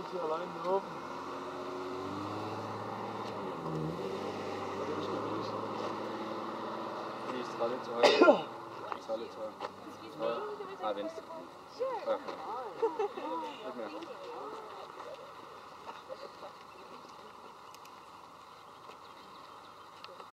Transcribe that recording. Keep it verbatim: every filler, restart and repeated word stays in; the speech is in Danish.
til at holde øjnene åbne. Og det du skal vise. Vise, træd lidt til højre. Træd lidt til højre. Højre. Nej, venstre. Højre. Lidt mere.